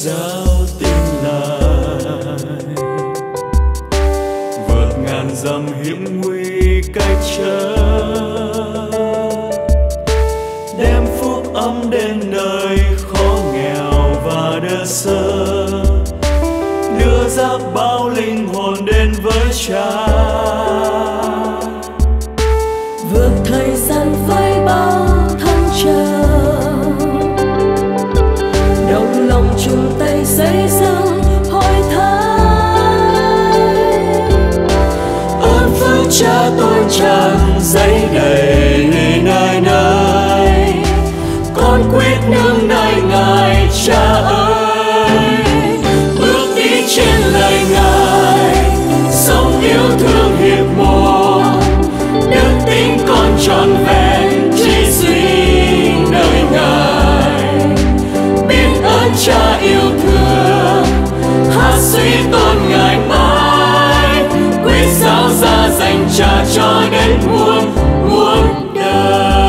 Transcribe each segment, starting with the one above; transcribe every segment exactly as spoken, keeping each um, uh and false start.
giao tin lại, vượt ngàn dặm hiểm nguy cách trở, đem phúc ấm đến nơi khó nghèo và đơn sơ, đưa ra bao linh hồn đến với Cha. Vượt thời gian với bao thăng trầm, đồng lòng chung tay xây dựng hội thánh. Ơn phước Cha tôn tràn dấy đầy nơi nơi, con quyết nương nơi Ngài Cha ơi. Bước đi trên lời Ngài, sống yêu thương hiệp một, đức tính con trọn vẹn chỉ duy nơi Ngài. Biết ơn Cha yêu thương, hát suy tôn Ngài mãi, quyết giao ra dành Cha cho đến muôn muôn đời.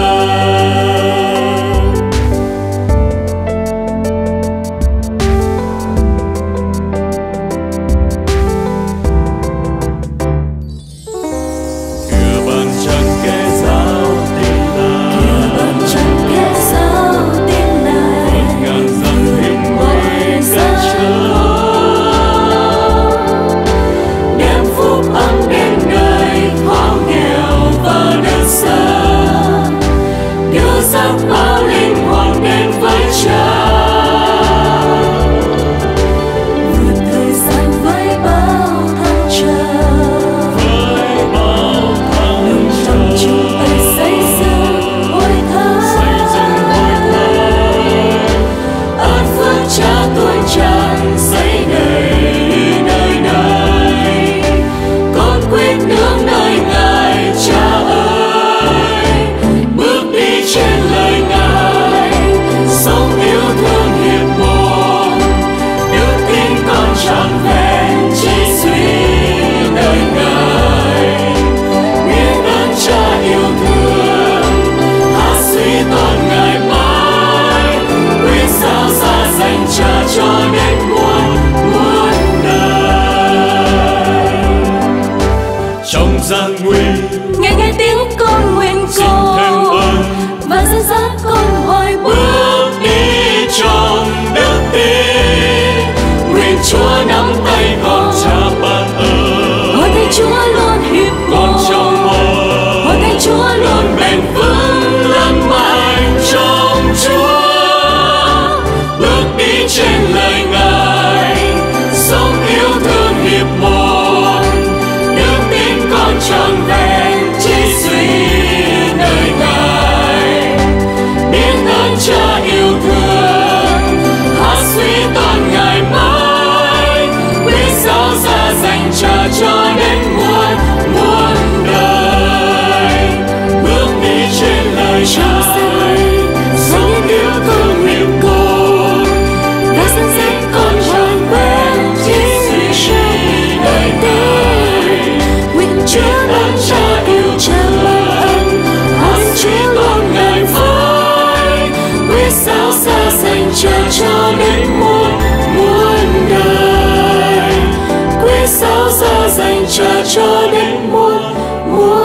Gian nguy nghe nghe tiếng con nguyện cầu và dẫn dắt con hồi bước đi trong đức tin. Nguyện Chúa nắm tay con Cha ban ơn, hội thánh Chúa luôn hiệp con trong mơ, hội thánh Chúa luôn bền vững lớn mạnh trong Chúa. Bước đi trên lời Ngài, sống yêu thương hiệp một, đức tin con trọn vẹn chỉ duy nơi Ngài. Biết ơn Cha yêu thương, hát suy tôn Ngài mãi, quyết giao ra dành Cha cho đến muôn muôn đời. Bước đi trên lời Ngài, sống yêu thương hiệp một, và dẫn dắt con trọn vẹn chỉ duy nơi Ngài. Nguyện Chúa ban Cha yêu Cha ban ân, hát suy tôn Ngài mãi, quyết giao ra dành Cha cho đến muôn muôn đời. Quyết giao ra dành Cha cho đến muôn muôn